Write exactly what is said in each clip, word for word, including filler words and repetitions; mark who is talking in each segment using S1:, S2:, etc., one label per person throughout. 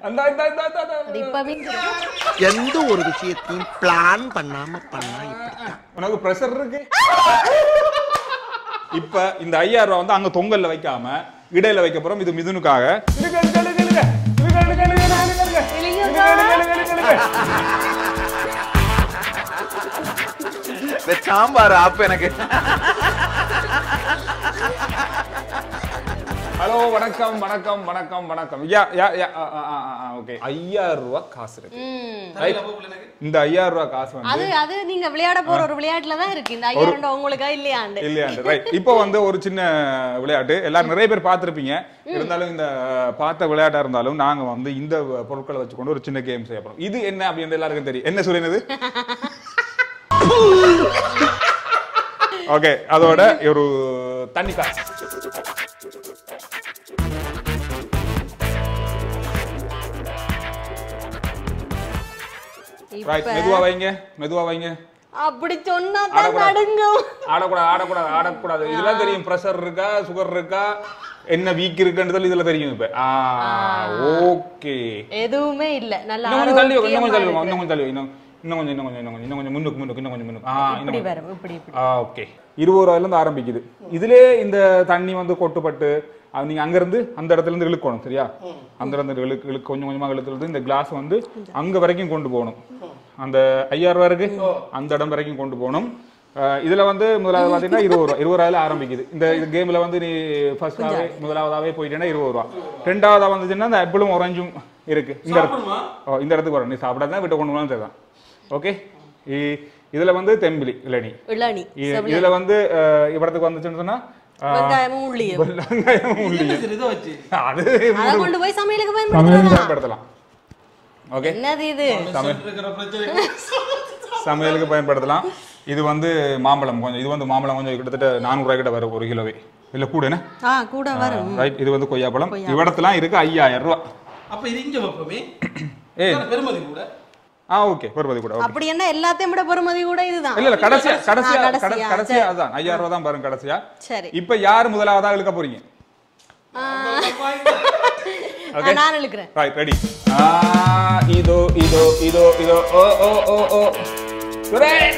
S1: அந்த இந்த இந்த
S2: இப்பவே
S3: எந்த ஒரு விஷயத்தையும் பிளான் பண்ணாம பண்ணா இப்படிதான்.
S1: உனக்கு பிரஷர் இருக்கு. இப்ப இந்த ஐயாயிரம் ரூபாய் வந்து அங்க தொங்கல்ல வைக்காம இடையில வைக்க போறோம். இது மிதுனுக்காக.
S4: சாம்பார் அப்ப எனக்கு.
S1: ஹலோ வணக்கம் வணக்கம் வணக்கம் வணக்கம். Yeah yeah yeah okay. ஐயாயிரம் ரூபாய் காசு இருக்கு. இந்த ஐயாயிரம் ரூபாய் காசு வந்து
S2: அது அது நீங்க விளையாட போற ஒரு விளையாட்டுல தான் இருக்கு. இந்த ஐயாயிரம் ரூபாய் உங்களுக்கா இல்லையாண்டு
S1: இல்லையாண்டு ரைட். இப்போ வந்து ஒரு சின்ன விளையாட்டு எல்லாரும் நிறைய பேர் பார்த்திருப்பீங்க. இருந்தாலும் இந்த பார்த்த விளையாட்டா இருந்தாலும் நாங்க வந்து இந்த பொருட்களை வச்சுக்கொண்டு ஒரு சின்ன கேம் செய்ய போறோம். இது என்ன அப்படின்னு எல்லாருக்கும் தெரியும். என்ன சொல்லினது? ஓகே, அதோட ஒரு தண்ணி காசு. ரைட், மெதுவா வைங்க மெதுவா வைங்க.
S2: அப்படி சொன்னா தான் நடுங்கும்.
S1: ஆடக்கூடாது ஆடக்கூடாது ஆடக்கூடாது. இதெல்லாம் தெரியும். பிரஷர் இருக்கா, சுகர் இருக்கா, என்ன வீக் இருக்குன்றது இதுல தெரியும். இப்ப ஓகே,
S2: எதுவுமே இல்ல. நல்லா
S1: இன்னும் தள்ளி இன்னும் கொஞ்சம் தள்ளி இன்னும் கொஞ்சம் தள்ளி இன்னும் இன்னும் கொஞ்சம் இன்னும் கொஞ்சம் இன்னும் கொஞ்சம் இன்னும் கொஞ்சம் முன்னுக்கு முன்னுக்கு இன்னும் கொஞ்சம் முன்னுக்கு. ஆ
S2: இப்படி வரும். இப்படி இப்படி.
S1: ஆ ஓகே. இருபது ரூபாயில இருந்து ஆரம்பிக்குது. இதுலயே இந்த தண்ணி வந்து கொட்டுப்பட்டு அது நீங்க அங்க இருந்து அந்த இடத்துல இருந்து இழுக்கணும். சரியா? அந்த இடத்துல இழுக்கு இழுக்கு கொஞ்சம் கொஞ்சமா இழுத்துறது. இந்த கிளாஸ் வந்து அங்க வரைக்கும் கொண்டு போகணும். அந்த ஐயாயிரம் ரூபாய் இருக்கு அந்த இடம் வரைக்கும் கொண்டு போகணும். இதுல வந்து முதலாவது பாத்தீங்கன்னா இருபது ரூபா இருபது ரூபாயில ஆரம்பிக்குது. இந்த கேம்ல வந்து நீ ஃபர்ஸ்டாவே முதலாவதாவே போயிட்டேன்னா இருபது ரூபா. ரெண்டாவதா வந்துச்சுன்னா இந்த ஆப்பிளும் ஆரஞ்சும் இருக்கு. இந்த ஓ இந்த இடத்துக்கு வரும். நீ சாப்பிடாதான் விட்டு கொண்டு போனாலும் சரிதான். ஓகே. இதுல வந்து தெம்பிலி இளநி இளநி இதுல வந்து இவரத்துக்கு வந்துச்சுன்னு சொன்னா
S2: வெங்காயமும் உள்ளியும்
S1: வெங்காயமும் உள்ளியும் அது
S2: அத கொண்டு போய் சமையலுக்கு பயன்படுத்தலாம்.
S1: ஓகே,
S2: என்னது இது?
S1: சமையலுக்கு பயன்படுத்தலாம். இது வந்து மாம்பழம் கொஞ்சம். இது வந்து மாம்பழம் கொஞ்சம் கிட்டத்தட்ட நானூறு ரூபாய் கிட்ட வரும் ஒரு கிலோவே. இல்ல கூட என்ன?
S2: ஆ கூட வரும்.
S1: ரைட். இது வந்து கொய்யாப்பழம். இவடத்தெல்லாம் இருக்கு ஐயாயிரம் ரூபாய்.
S4: அப்ப இது இங்க வைப்போமே.
S1: ஏய்
S4: பெருமதி கூட.
S1: ஆ ஓகே, பெருமதி கூட.
S2: அப்படி என்ன எல்லாத்தையும் விட பெருமதி கூட இதுதான்.
S1: இல்ல இல்ல கடைசியா கடைசியா கடைசியா அதான் ஐயாயிரம் ரூபாய் தான் பாருங்க கடைசியா. சரி, இப்போ யார் முதலாவதா இழுக்க போறீங்க?
S2: நான் இழுக்கிறேன்.
S1: Right, ready. ஆ இதோ இதோ இதோ இதோ ஓ ஓ ஓ ஓ சுரேன்.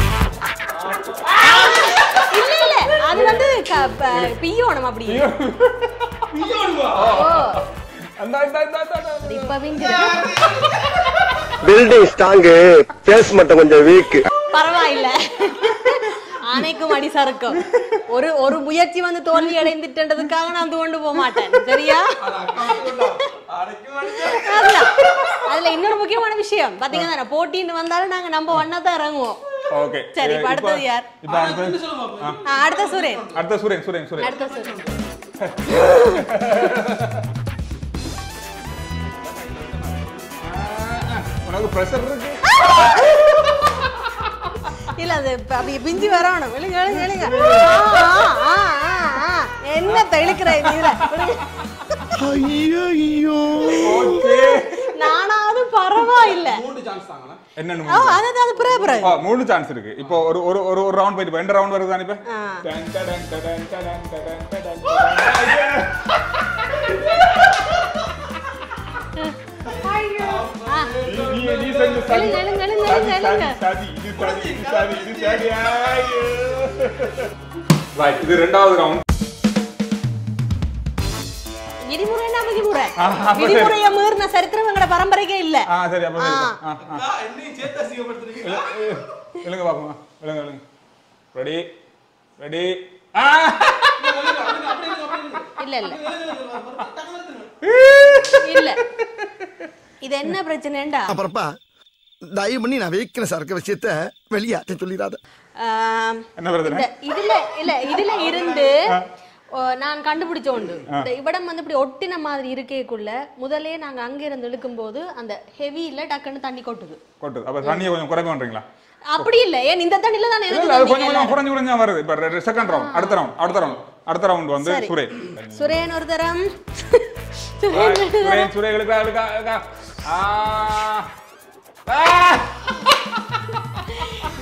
S2: இல்ல இல்ல அது வந்து பியோணும். அப்படி
S4: பியோணுமா?
S2: ஓ
S1: அந்த அந்த அந்த
S2: இப்ப விங்க
S3: பில்டிங் ஸ்ட்ராங், பேஸ் மட்டும் கொஞ்சம் வீக்.
S2: பரவாயில்ல, ஆனைக்கும் அடி சறுக்கும். ஒரு ஒரு முயற்சி வந்து தோல்வி அடைந்துட்டதுக்காக நான் தோண்டு போக மாட்டேன். சரியா? அதுல இன்னொரு முக்கியமான விஷயம் பாத்தீங்கன்னா, போட்டின்னு வந்தாலும் நாங்க நம்ம ஒன்னா தான் இறங்குவோம்.
S1: ஓகே,
S2: சரி. இப்ப அடுத்தது யார்?
S1: இப்ப
S2: அடுத்த சுரேன்.
S1: அடுத்த சுரேன் சுரேன் சுரேன்
S2: அடுத்த சுரேன்.
S1: உனக்கு பிரஷர் இருக்கு.
S2: இல்ல அது அப்படியே பிஞ்சி வரணும். விழுங்க விழுங்க விழுங்க. என்ன தெளிக்கிற இதுல?
S3: ஐயோ ஐயோ.
S1: ஓகே,
S2: நானாவது பரவாயில்ல.
S4: மூணு சான்ஸ் தாங்கனா.
S1: என்னன்னு
S2: ஆ அது அது பிரே பிரே.
S1: ஆ மூணு சான்ஸ் இருக்கு. இப்போ ஒரு ஒரு ஒரு ரவுண்ட் போயிட்டு ரெண்டு ரவுண்ட் வருது தானே இப்ப. டன் டன் டன் டன் டன் டன் ஐயோ. நீ நீ செஞ்ச சதி.
S2: எழுங்க எழுங்க எழுங்க.
S1: சதி இது சதி இது சதி இது சதி. ஐயோ. ரைட், இது இரண்டாவது ரவுண்ட்.
S2: விதிமுறைனா விதிமுறை. விதிமுறையை மீறின சரித்திரம் எங்கட பரம்பரைக்கே இல்ல.
S1: ஆ சரி, அப்ப சரி. ஆ
S4: அக்கா என்னையும் சேர்த்து அசிங்கப்படுத்துறீங்க.
S1: எழுங்க பாப்போம். எழுங்க எழுங்க. Ready ready. ஆ
S2: இல்ல இல்ல இல்ல. இது என்ன பிரச்சனைடா?
S3: அப்புறப்பா தயவு பண்ணி நான் வைக்கிற சரக்கு விஷயத்த வெளியாட்ட சொல்லிடாத.
S1: என்ன பிரச்சனை?
S2: இதுல இல்ல இதுல இருந்து நான் கண்டுபிடிச்ச உண்டு. இந்த இவடம் வந்து இப்படி ஒட்டின மாதிரி இருக்கேக்குள்ள முதல்ல நாங்க அங்க இருந்து இழுக்கும் போது அந்த ஹெவியில டக்குன்னு தண்ணி கொட்டுது
S1: கொட்டுது. அப்ப தண்ணியை கொஞ்சம் குறைக்க பண்றீங்களா?
S2: அப்படி இல்ல. ஏன் இந்த தண்ணில தான்
S1: இல்ல அது கொஞ்சம் கொஞ்சம் குறைஞ்சு குறைஞ்சா வருது. இப்ப செகண்ட் ரவுண்ட், அடுத்த ரவுண்ட் அடுத்த ரவுண்ட் அடுத்த ரவுண்ட் வந்து சுரேன்.
S2: சுரேன் ஒரு தரம்.
S1: சுரேன் சுரேன் இழுக்கா இழுக்கா இழுக்கா. ஆ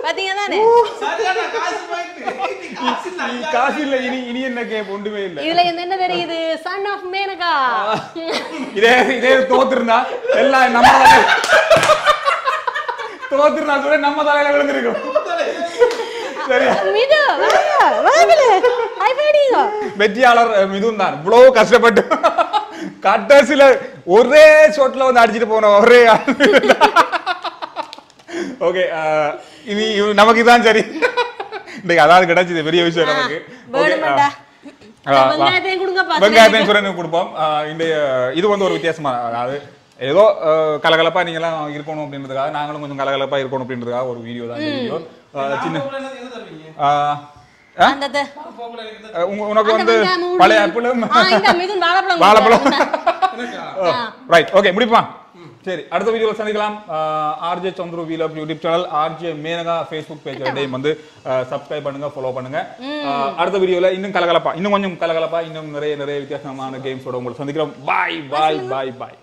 S2: பாத்தீங்க தானே
S4: சரியான காசு போயிட்டு காசு இல்ல
S1: நீ காசு இல்ல இனி இனி என்ன கேப் ஒன்றுமே இல்ல
S2: இதுல என்ன என்ன தெரியுது சன் ஆஃப் மேனகா
S1: இதே இதே தோத்துருந்தா எல்லாம் நம்ம தோத்துருந்தா கூட நம்ம தலையில விழுந்திருக்கும் சரியா
S2: மிது வாங்க வாங்கல ஹை ஃபைடிங்க
S1: வெற்றியாளர் மிதுன் தான் இவ்வளவு கஷ்டப்பட்டு கடைசியில ஒரே ஷாட்ல வந்து அடிச்சிட்டு போன ஒரே ஓகே இனி நமக்கு தான் சரி இன்னைக்கு அதாவது கிடைச்சது பெரிய விஷயம் நமக்கு
S2: வேணுமாடா வெங்காயத்தையும் கொடுங்க பாத்து
S1: வெங்காயத்தையும் சுரண்டி கொடுப்போம் இந்த இது வந்து ஒரு வித்தியாசமா அதாவது ஏதோ கலகலப்பா நீங்க எல்லாம் இருக்கணும் அப்படின்றதுக்காக நாங்களும் கொஞ்சம் கலகலப்பா இருக்கணும் அப்படின்றதுக்காக ஒரு வீடியோ தான் வீடியோ சின்ன
S2: அந்த
S1: உனக்கு வந்து பழைய ஆப்பிளும்
S2: இந்த மிதுன் வாழைப்பழம்
S1: வாழைப்பழம் ரைட் ஓகே முடிப்பா சரி அடுத்த வீடியோல சந்திக்கலாம் ஆர்ஜே சந்துரு வீலப் YouTube channel RJ Menaka Facebook page ரெண்டையும் வந்து சப்ஸ்கிரைப் பண்ணுங்க ஃபாலோ பண்ணுங்க அடுத்த வீடியோல இன்னும் கலகலப்பா இன்னும் கொஞ்சம் கலகலப்பா இன்னும் நிறைய நிறைய வித்தியாசமான கேம்ஸோட உங்களை சந்திக்கிறோம் பாய் பாய் பாய் பாய்